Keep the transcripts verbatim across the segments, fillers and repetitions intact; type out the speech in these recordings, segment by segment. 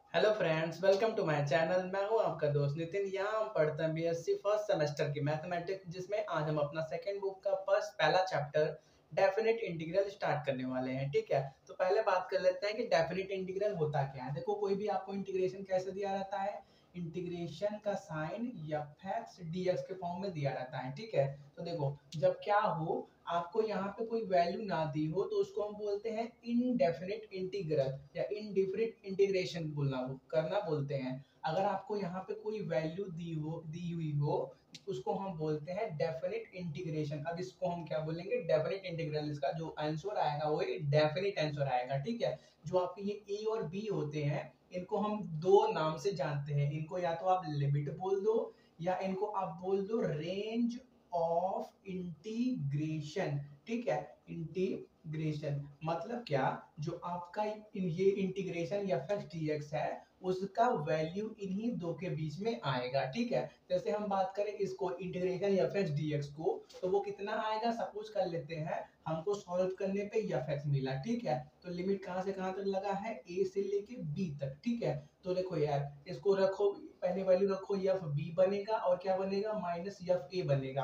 Hello friends, welcome to my channel. मैं हूं आपका दोस्त नितिन। यहाँ हम पढ़ते हैं बीएससी फर्स्ट सेमेस्टर की मैथमेटिक्स, जिसमें आज हम अपना सेकंड बुक का फर्स्ट पहला चैप्टर डेफिनेट इंटीग्रल स्टार्ट करने वाले हैं। ठीक है, तो पहले बात कर लेते हैं कि डेफिनेट इंटीग्रल होता क्या है। देखो, कोई भी आपको इंटीग्रेशन कैसे दिया रहता है, इंटीग्रेशन का sign F x D x के फॉर्म में दिया रहता है। ठीक है, तो देखो, जब क्या हो, आपको यहाँ पे कोई वैल्यू ना दी हो तो उसको हम बोलते हैं इनडेफिनिट इंटीग्रल या इनडिफिनिट इंटीग्रेशन बोलना करना बोलते हैं। अगर आपको यहाँ पे कोई वैल्यू दी हो दी हुई हो उसको हम बोलते हैं डेफिनिट इंटीग्रेशन। अब इसको हम क्या बोलेंगे, डेफिनिट इंटीग्रल। इसका जो आंसर आएगा वो डेफिनिट आंसर आएगा। ठीक है, जो आपके ये ए और बी होते हैं इनको हम दो नाम से जानते हैं। इनको या तो आप लिमिट बोल दो या इनको आप बोल दो रेंज ऑफ इंटीग्रेशन। ठीक है, इंटीग्रेशन मतलब क्या, जो आपका ये इंटीग्रेशन या फिर डीएक्स है उसका वैल्यू इन्हीं दो के बीच में आएगा। ठीक है, जैसे हम बात करें इसको इंटीग्रेशन या फिर डीएक्स को, तो वो कितना आएगा, सपोज कर लेते हैं हमको सॉल्व करने पे एफ एक्स मिला। ठीक है, तो लिमिट कहां से कहां तक लगा है, ए से लेके बी तक। ठीक है, तो देखो यार, इसको रखो, पहले वैल्यू रखो, एफ बी बनेगा और क्या बनेगा, माइनस एफ ए बनेगा।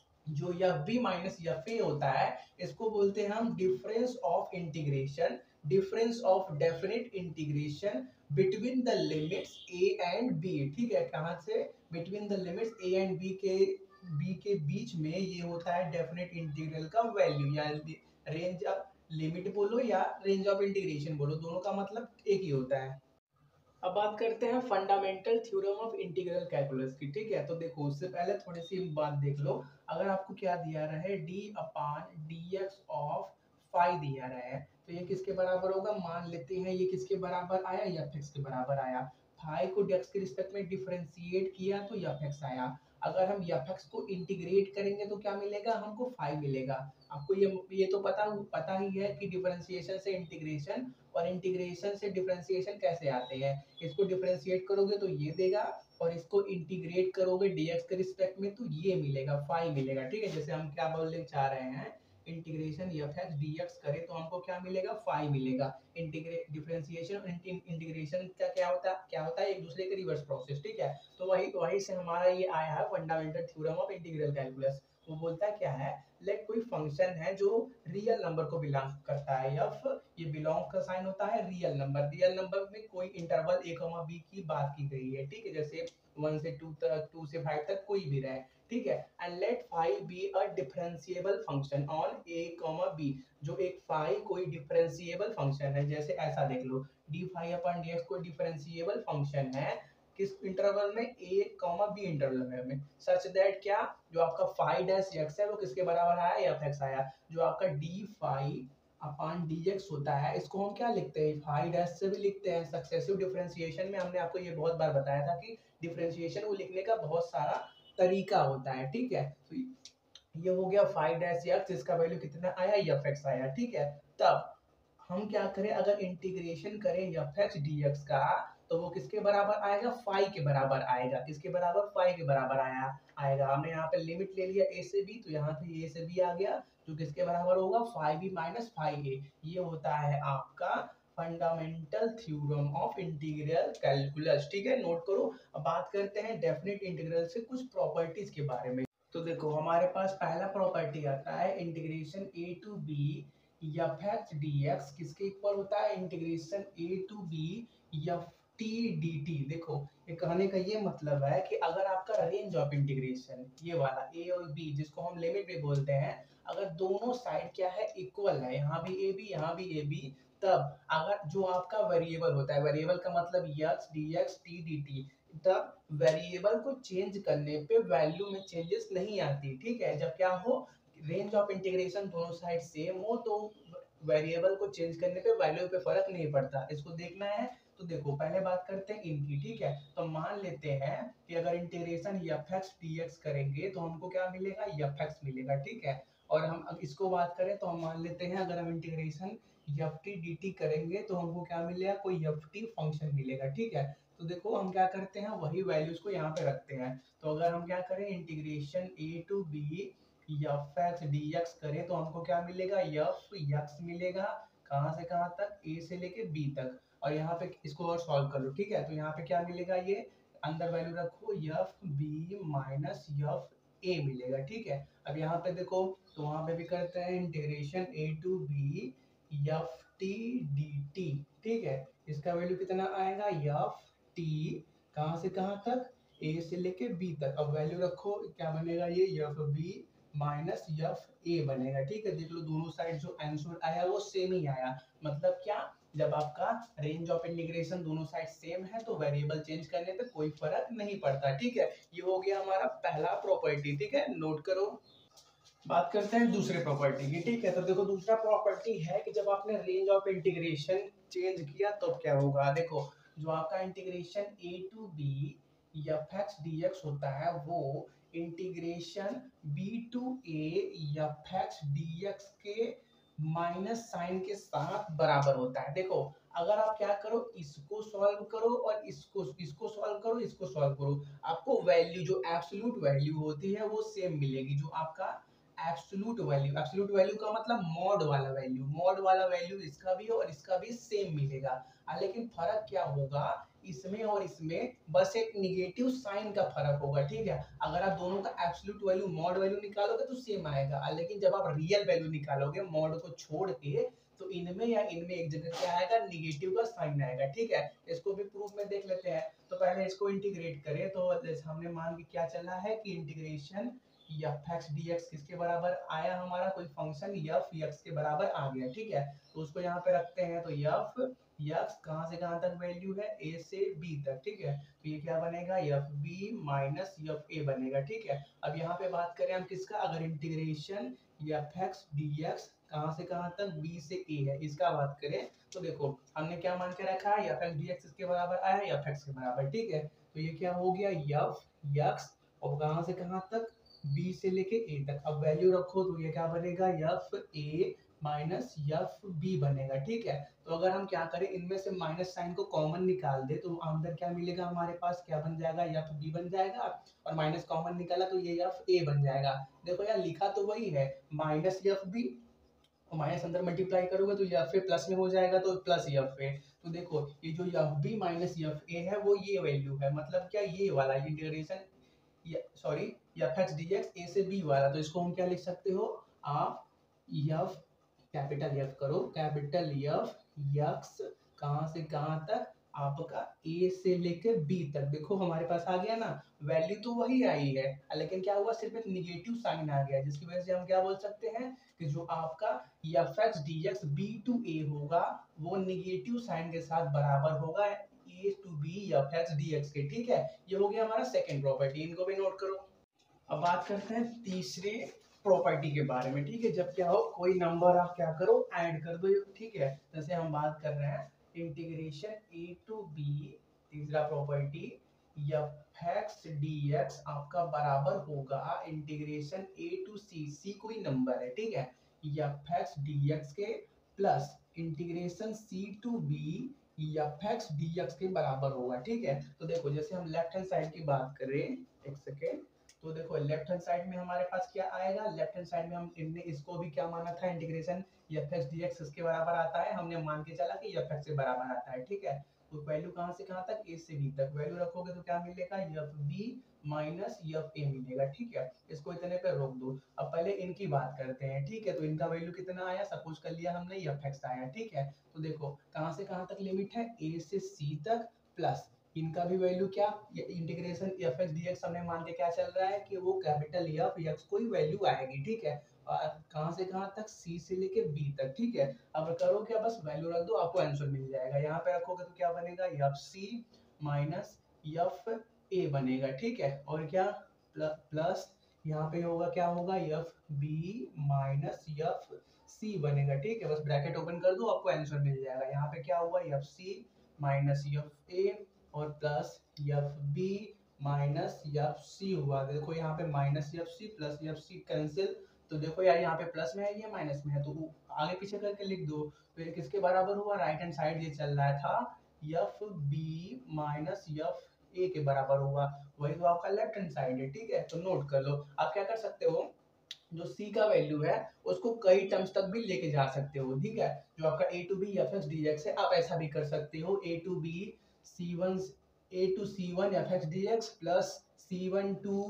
जो F B minus F A होता है इसको बोलते हैं हम difference of integration, difference of definite integration between the limits A and B. ठीक है, कहां से, between the limits A and B के बी के बीच में ये होता है डेफिनेट इंटीग्रल का वैल्यू, या रेंज ऑफ लिमिट बोलो या रेंज ऑफ इंटीग्रेशन बोलो, दोनों का मतलब एक ही होता है। अब बात करते हैं fundamental theorem of integral calculus की। ठीक है, तो देखो, उससे पहले थोड़ी सी बात देख लो। अगर आपको क्या दिया रहा है, D upon D X of phi दिया रहा है, तो ये किसके बराबर होगा, मान लेते हैं ये किसके बराबर आया, एफ एक्स के बराबर आया। फाइव को एक्स के रिस्पेक्ट में डिफरेंशिएट किया तो एफ एक्स आया। अगर हम एफ एक्स को इंटीग्रेट करेंगे तो क्या मिलेगा, हमको फाइव मिलेगा। आपको ये ये तो पता पता ही है कि डिफरेंशिएशन से इंटीग्रेशन और इंटीग्रेशन से डिफरेंशिएशन कैसे आते हैं। इसको डिफरेंशिएट करोगे तो ये देगा, और इसको इंटीग्रेट करोगे डीएक्स के रिस्पेक्ट में तो ये मिलेगा, फाइव मिलेगा। ठीक है, जैसे हम क्या बोलने चाह रहे हैं, इंटीग्रेशन एफ एक्स डीएक्स करें तो हमको क्या मिलेगा, फाइव मिलेगा। इंटीग्रेट डिफरेंशिएशन और इंटीग्रेशन का क्या होता है क्या होता है एक दूसरे के रिवर्स प्रोसेस। ठीक है, तो वही वही से हमारा ये आया है fundamental theorem of integral calculus. वो बोलता है क्या है, लेट कोई फंक्शन है जो रियल नंबर को बिलोंग करता है, एफ ये बिलोंग का साइन होता है रियल नंबर। रियल नंबर में कोई इंटरवल ए कॉमा बी की बात की गई है। ठीक है, जैसे वन से टू तक, टू से फाइव तक कोई भी रहे। ठीक है, and let phi be a differentiable function on A comma B. जो एक फाइव कोई डिफरेंशिएबल फंक्शन है, जैसे ऐसा देख लो, D phi upon D X कोई डिफरेंशिएबल फंक्शन है किस इंटरवल में, ए कॉमा बी इंटरवल में, सच दैट क्या, जो आपका फाइव डैश एक्स है वो किसके बराबर आया, एफ एक्स आया। जो आपका D phi upon D x होता है इसको हम क्या लिखते हैं, फाइव डैश से भी लिखते हैं। सक्सेसिव डिफरेंशिएशन में हमने आपको ये बहुत बार बताया था कि डिफरेंशिएशन को लिखने का बहुत सारा तरीका होता है। ठीक है, तो ये हो गया फाइव डैश एक्स, इसका वैल्यू कितना आया, एफ एक्स आया। ठीक है, तब हम क्या करें, अगर इंटीग्रेशन करें एफ एक्स डीएक्स का तो वो किसके बराबर आएगा, फाइव के बराबर आएगा। किसके बराबर, फाइव के बराबर आया आएगा। हमने यहाँ पे लिमिट ले लिया ए से बी, तो यहाँ पे ए से बी आ गया, जो किसके बराबर होगा, phi B minus phi A. ये होता है आपका fundamental theorem of integral calculus. ठीक है, नोट करो। अब बात करते हैं डेफिनेट इंटीग्रल से कुछ प्रॉपर्टीज के बारे में। तो देखो, हमारे पास पहला प्रॉपर्टी आता है integration a to b f x dx किसके इक्वल होता है, integration a to b f t d t. देखो, ये कहने का ये मतलब है कि अगर आपका रेंज ऑफ इंटीग्रेशन ये वाला ए और बी, जिसको हम लिमिट भी बोलते हैं, अगर दोनों साइड क्या है, इक्वल है, यहाँ भी ए बी यहाँ भी ए बी, तब अगर जो आपका वेरिएबल होता है, वेरिएबल का मतलब x D x t d t, तब वेरिएबल को चेंज करने पे वैल्यू में चेंजेस नहीं आती। ठीक है, जब क्या हो, रेंज ऑफ इंटीग्रेशन दोनों साइड सेम हो तो वेरिएबल को चेंज करने पे वैल्यू पे फर्क नहीं पड़ता। इसको देखना है तो देखो, पहले बात करते हैं इनकी। ठीक है, तो मान लेते हैं कि अगर इंटीग्रेशन एफ एक्स डीएक्स करेंगे तो हमको क्या मिलेगा, एफ एक्स मिलेगा। ठीक है, और हम अब इसको बात करें तो हम मान लेते हैं अगर हम integration f t d t करेंगे तो हमको क्या मिलेगा, कोई एफ टी फंक्शन मिलेगा। ठीक है, तो देखो हम क्या करते हैं, वही वैल्यूज को यहाँ पे रखते हैं। तो अगर हम क्या करें, integration a to b f x D x करें तो हमको क्या मिलेगा, एफ एक्स मिलेगा। कहाँ से कहाँ तक, ए से लेके बी तक। और यहाँ पे इसको और सॉल्व कर लो, ठीक है। तो यहाँ पे क्या मिलेगा, ये अंदर वैल्यू रखो f B minus F a मिलेगा, ठीक है। अब यहाँ पे देखो, तो वहां पे भी करते हैं integration a to b f t d t, ठीक है। इसका वैल्यू कितना आएगा, एफ टी कहाँ से कहाँ तक, ए से लेके बी तक। अब वैल्यू रखो, क्या बनेगा, ये f B minus F A बनेगा, ठीक है। देख लो दोनों साइड जो आंसर आया वो सेम ही आया, मतलब क्या, जब आपका रेंज ऑफ इंटीग्रेशन दोनों साइड सेम है तो वेरिएबल चेंज करने पे कोई फर्क नहीं पड़ता, ठीक है। ये हो गया हमारा पहला प्रॉपर्टी, ठीक है, नोट करो। बात करते हैं दूसरे प्रॉपर्टी की, ठीक है। तो देखो दूसरा प्रॉपर्टी है कि जब आपने रेंज ऑफ इंटीग्रेशन चेंज किया तो क्या होगा। देखो जो आपका integration a to b f x D x होता है वो integration b to a f x D x के माइनस साइन के साथ बराबर होता है। देखो अगर आप क्या करो, इसको सॉल्व करो और इसको इसको सॉल्व करो, इसको सॉल्व करो, आपको वैल्यू जो एब्सोल्यूट वैल्यू होती है वो सेम मिलेगी। जो आपका एब्सोल्यूट वैल्यू, एब्सोल्यूट वैल्यू का मतलब मॉड वाला वैल्यू, मॉड वाला वैल्यू इसका भी और इसका भी सेम मिलेगा। आ, लेकिन फर्क क्या होगा इसमें और इसमें, बस एक निगेटिव साइन का फर्क होगा, ठीक है। अगर आप दोनों का एब्सोल्यूट वैल्यू मॉड वैल्यू निकालोगे तो सेम आएगा, आ, लेकिन जब आप रियल वैल्यू निकालोगे मॉड को छोड़ के तो इनमें या इनमें एक जगह क्या आएगा, निगेटिव का साइन आएगा, ठीक है। इसको भी प्रूफ में देख लेते हैं। तो पहले इसको इंटीग्रेट करें, तो हमने मान के क्या चला है कि integration f x D x किसके बराबर आया, हमारा कोई फंक्शन एफ एक्स के बराबर आ गया, ठीक है। तो उसको यहाँ पे रखते हैं, तो एफ एक्स कहाँ से कहाँ तक वैल्यू है, ए से बी तक, ठीक है। तो ये क्या बनेगा, f B minus F A बनेगा, ठीक है। अब यहाँ पे बात करें हम किसका, अगर integration f x D x कहाँ से कहाँ तक, बी से ए है, इसका बात करें तो देखो हमने क्या मान के रखा है, एफ एक्स डी एक्स इसके बराबर आया, एफ एक्स के बराबर, ठीक है। तो ये क्या हो गया, एफ एक्स और कहाँ से कहाँ तक, बी से लेके ए तक। अब वैल्यू रखो तो ये क्या बनेगा, f a minus f b बनेगा, ठीक है। तो अगर हम क्या करें, इनमें से माइनस साइन को कॉमन निकाल दे तो अंदर क्या मिलेगा, हमारे पास क्या बन जाएगा, एफ बी बन जाएगा, और माइनस कॉमन निकाला तो ये एफ ए बन जाएगा। देखो यार लिखा तो वही है, माइनस एफ बी, माइनस अंदर मल्टीप्लाई करोगे तो एफ ए प्लस में हो जाएगा, तो प्लस एफ ए। तो देखो ये जो F B minus F a है वो ये वैल्यू है, मतलब क्या, ये वाला integration, sorry f x D x a से बी वाला। तो इसको हम क्या लिख सकते हो, आप एफ कैपिटल एफ करो, कैपिटल एफ एक्स कहाँ से कहाँ तक, आपका ए से लेकर बी तक। देखो हमारे पास आ गया ना, वैल्यू तो वही आई है, लेकिन क्या हुआ, सिर्फ एक निगेटिव साइन आ गया, जिसकी वजह से हम क्या बोल सकते हैं कि जो आपका f x D x b to a होगा वो निगेटिव साइन के साथ बराबर होगा a to b f x D x के, ठीक है। ये हो गया हमारा सेकंड प्रॉपर्टी, इनको भी नोट करो। अब बात करते हैं तीसरे प्रॉपर्टी के बारे में, ठीक है। जब क्या हो, कोई नंबर आप क्या करो, ऐड कर दो, ठीक है। जैसे हम बात कर रहे हैं इंटीग्रेशन ए टू बी, तीसरा property f x D x आपका बराबर होगा इंटीग्रेशन ए टू सी, सी कोई नंबर है, ठीक है, एफ एक्स डी एक्स के plus integration c to b f x D x के बराबर होगा, ठीक है। तो देखो जैसे हम लेफ्ट हैंड साइड की बात करें, एक सेकेंड, तो देखो लेफ्ट हैंड साइड में हमारे पास क्या आएगा, लेफ्ट हैंड साइड में हम इनने इसको भी क्या माना था, integration f x D x इसके बराबर आता है, हमने मान के चला कि एफ एक्स से बराबर आता है, ठीक है। तो वैल्यू कहाँ से कहाँ तक, ए से बी तक, वैल्यू रखोगे तो क्या मिलेगा, f B minus F a मिलेगा, ठीक है। इसको इतने पे रोक दो। अब पहले इनकी बात करते हैं, ठीक है। तो इनका वैल्यू कितना आया, सपोज कर लिया हमने एफ एक्स आया, ठीक है। तो देखो कहाँ से कहाँ तक लिमिट है, ए से सी तक, प्लस इनका भी वैल्यू क्या, integration f x D x हमने मान के क्या चल रहा है कि वो कैपिटल एफ एक्स कोई वैल्यू आएगी, ठीक है। कहाँ से कहाँ तक, सी से लेके बी तक, ठीक है। अब करो क्या, बस वैल्यू रख दो, आपको आंसर मिल जाएगा। यहाँ पे रखोगे तो क्या बनेगा, f c minus F A बनेगा, ठीक है। और क्या प्लस यहाँ पे होगा, क्या होगा, f B minus f c बनेगा, ठीक है। बस ब्रैकेट ओपन कर दो, आपको आंसर मिल जाएगा। यहाँ पे क्या हुआ, f c minus F a और plus f B minus f c हुआ। देखो यहाँ पे minus f c plus f c cancel, तो देखो यार यहाँ पे प्लस में है, ये माइनस में है, तो आगे पीछे करके लिख दो। तो ये किसके बराबर हुआ, राइट हैंड साइड ये चल रहा था, f B minus F a के बराबर होगा, वही तो आपका लेफ्ट हैंड साइड है, ठीक है। तो नोट कर लो। आप क्या कर सकते हो, जो c का वैल्यू है उसको कई टर्म्स तक भी लेके जा सकते हो, ठीक है। जो आपका a to b f x D x है, आप ऐसा भी कर सकते हो a to b c one a to c one f x D x plus c one to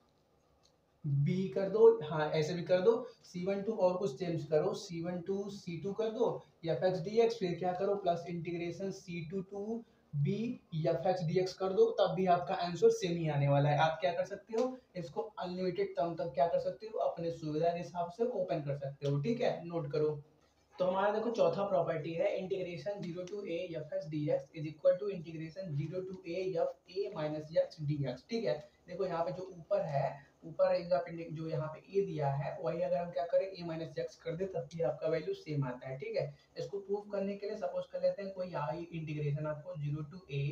b कर दो, हाँ ऐसे भी कर दो। सी वन टू और कुछ चेंज करो, c one to c two कर दो एफ एक्स डी एक्स, फिर क्या करो plus integration c two to b f x D x कर दो, तब भी आपका आंसर सेम ही आने वाला है। आप क्या कर सकते हो, इसको अनलिमिटेड टर्म तक क्या कर सकते हो, अपने सुविधा के हिसाब से ओपन कर सकते हो, ठीक है। नोट करो। तो हमारा देखो चौथा प्रॉपर्टी है integration zero to a f x D x is equal to integration zero to a f a minus x D x, ठीक है। देखो यहाँ पे जो ऊपर है, ऊपर जो यहाँ पे ए दिया है वही अगर हम क्या करें ए माइनस एक्स कर दे तब भी आपका वैल्यू सेम आता है, ठीक है। इसको प्रूव करने के लिए सपोज कर लेते हैं कोई आई इंटीग्रेशन आपको zero to a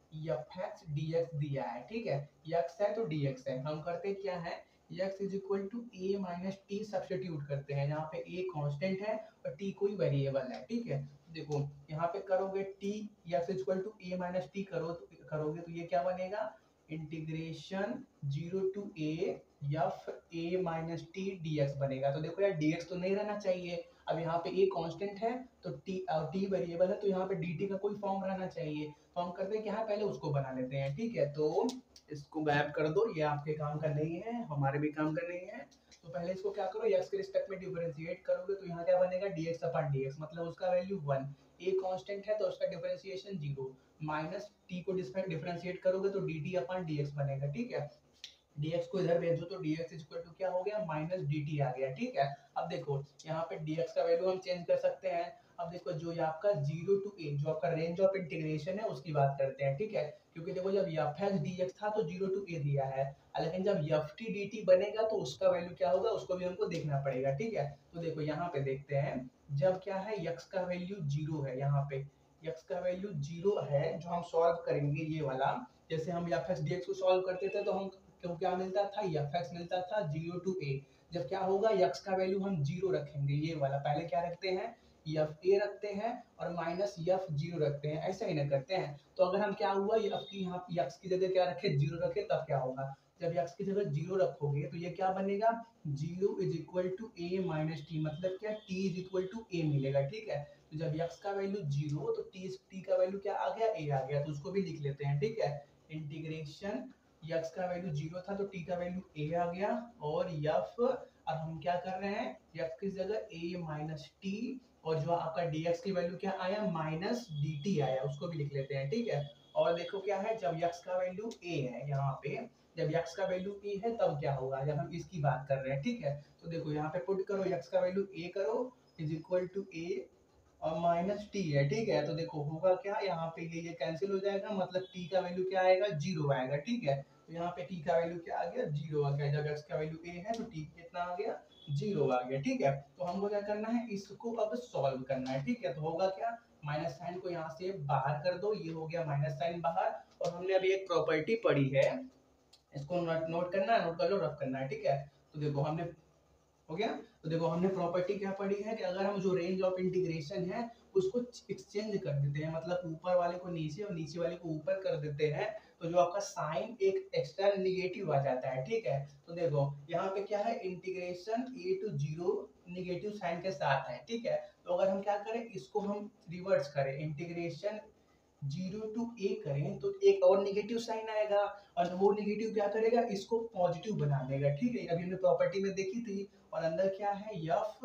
f x D x दिया है, ठीक है। एक्स है तो डी एक्स है, हम करते क्या है x is equal to a minus t substitute करते हैं, यहाँ पे a कांस्टेंट है और t कोई वेरिएबल है, ठीक है। देखो यहाँ पे करोगे t x is equal to a minus t करो तो करोगे तो ये क्या बनेगा, integration zero to a f a minus t d x बनेगा। तो देखो यार dx तो नहीं रहना चाहिए, अब यहाँ पे a कांस्टेंट है तो t और t वेरिएबल है तो यहाँ पे dt का कोई फॉर्म रहना चाहिए, तो हम करते हैं कि हाँ पहले उसको बना लेते हैं, ठीक है। तो इसको गायब कर दो, ये आपके काम का नहीं है, हमारे भी काम का नहीं है। तो पहले इसको क्या करो, x के रिस्पेक्ट में डिफरेंशिएट करोगे तो यहाँ क्या बनेगा dx अपॉन dx, मतलब उसका वैल्यू वन, a कांस्टेंट है तो उसका डिफरेंशिएशन जीरो, माइनस t को डिफरेंशिएट करोगे तो dt अपॉन dx बनेगा, ठीक है। dx को इधर भेजो तो dx इज इक्वल टू क्या हो गया, माइनस dt आ गया, ठीक है। अब देखो यहाँ पे dx का वैल्यू हम चेंज कर सकते हैं। अब देखो जो ये आपका जीरो टू ए जो आपका रेंज ऑफ इंटीग्रेशन है उसकी बात करते हैं, ठीक है। क्योंकि देखो जब एफ एक्स डी एक्स था तो जीरो टू ए दिया है, लेकिन जब एफ टी डी टी बनेगा तो उसका वैल्यू क्या होगा उसको भी हमको देखना पड़ेगा, ठीक है। तो देखो यहाँ पे देखते हैं, जब क्या है x का वैल्यू जीरो है, यहाँ पे x का वैल्यू जीरो है जो हम सॉल्व करेंगे ये वाला, जैसे हम एफ एक्स डी एक्स को सॉल्व करते थे तो हम क्यों क्या मिलता था, एफ एक्स मिलता था जीरो टू ए। जब क्या होगा x का वैल्यू हम जीरो रखेंगे, ये वाला पहले क्या रखते हैं एफ ए रखते हैं और माइनस एफ जीरो रखते हैं, ऐसा ही ना करते हैं। तो अगर हम क्या हुआ एफ की यहाँ एक्स की जगह क्या रखे जीरो रखे तब क्या होगा, जब एक्स की जगह जीरो रखोगे तो ये क्या बनेगा, zero is equal to a minus t, मतलब क्या t is equal to a मिलेगा, ठीक है। तो जब एक्स का वैल्यू जीरो तो टी टी का वैल्यू क्या आ गया, ए आ गया, तो उसको भी लिख लेते हैं, ठीक है। इंटीग्रेशन x का वैल्यू जीरो था तो t का वैल्यू a आ गया, और f अब हम क्या कर रहे हैं x की जगह a माइनस टी, और जो आपका dx की वैल्यू क्या आया माइनस dt आया, उसको भी लिख लेते हैं, ठीक है। और देखो क्या है, जब x का वैल्यू a है यहाँ पे, जब x का वैल्यू a है तब क्या होगा, जब हम इसकी बात कर रहे हैं, ठीक है। तो देखो यहाँ पे पुट करो x का वैल्यू a करो इज इक्वल टू a और माइनस टी है, ठीक है। तो देखो होगा क्या, यहाँ पे ये ये कैंसिल हो जाएगा, मतलब t का वैल्यू क्या आएगा जीरो आएगा, ठीक है। तो यहाँ पे t का वैल्यू क्या आ गया जीरो आ गया, जब x का वैल्यू a है तो t कितना आ गया जीरो आ गया, ठीक है। तो हमको क्या करना है, इसको अब सॉल्व करना है, ठीक है। तो होगा क्या, माइनस साइन को यहाँ से बाहर कर दो, ये हो गया माइनस साइन बाहर, और हमने अभी एक प्रॉपर्टी पढ़ी है, इसको नोट नोट करना है, नोट कर लो, रफ करना है, ठीक है। तो देखो हमने हो गया, तो देखो हमने प्रॉपर्टी क्या पढ़ी है कि अगर हम जो रेंज ऑफ इंटीग्रेशन है उसको एक्सचेंज कर देते हैं, मतलब ऊपर वाले को नीचे और नीचे वाले को ऊपर कर देते हैं, तो जो आपका साइन एक एक्स्ट्रा निगेटिव आ जाता है, ठीक है। तो देखो यहाँ पे क्या है, integration a to zero negative sign के साथ है, ठीक है। तो अगर हम क्या करें, इसको हम रिवर्स करें, इंटीग्रेशन जीरो टू ए करें तो एक और निगेटिव साइन आएगा, और वो निगेटिव क्या करेगा, इसको पॉजिटिव बना देगा, ठीक है। अभी हमने प्रॉपर्टी में देखी थी, और अंदर क्या है एफ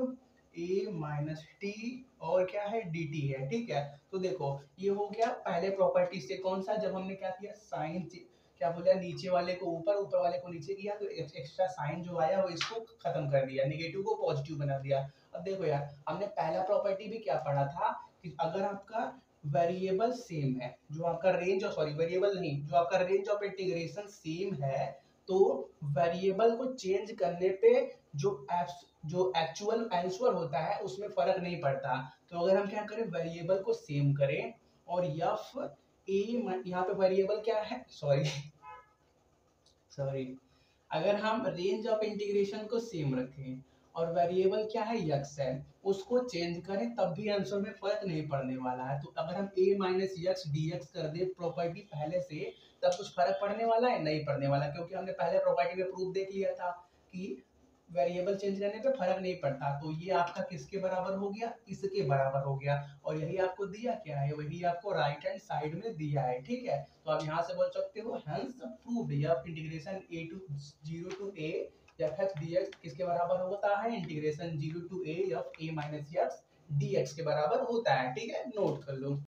ए माइनस टी और क्या है डी टी है, ठीक है। तो देखो ये हो गया पहले प्रॉपर्टी से, कौन सा, जब हमने क्या किया साइन क्या बोला, नीचे वाले को ऊपर ऊपर वाले को नीचे किया तो एक्स्ट्रा साइन जो आया वो इसको खत्म कर दिया, निगेटिव को पॉजिटिव बना दिया। अब देखो यार हमने पहला प्रॉपर्टी भी क्या पढ़ा था कि अगर आपका वेरिएबल सेम है, जो आपका रेंज ऑफ सॉरी वेरिएबल नहीं जो आपका रेंज ऑफ इंटीग्रेशन सेम है, तो वेरिएबल को चेंज करने पे जो एप्स जो एक्चुअल आंसर होता है उसमें फर्क नहीं पड़ता। तो अगर हम क्या करें, वेरिएबल को सेम करें, और एफ ए यहाँ पे वेरिएबल क्या है, सॉरी सॉरी अगर हम रेंज ऑफ इंटीग्रेशन को सेम रखें और वेरिएबल क्या है x है, उसको चेंज करें तब भी आंसर में फर्क नहीं पड़ने वाला है। तो अगर हम a minus x D x कर दे प्रॉपर्टी पहले से, तब कुछ फर्क पड़ने वाला है, नहीं पड़ने वाला, क्योंकि हमने पहले प्रॉपर्टी में प्रूफ देख लिया था कि वेरिएबल चेंज करने पे फर्क नहीं पड़ता। तो ये आपका किसके बराबर हो गया, इसके बराबर हो गया। और यही आपको दिया क्या है, वही आपको राइट हैंड साइड में दिया है, ठीक है। तो आप यहाँ से बोल सकते हो hence proved f integration a to zero to a f x D x किसके बराबर होता है, integration zero to a f a minus x D x के बराबर होता है, ठीक है, नोट कर लो।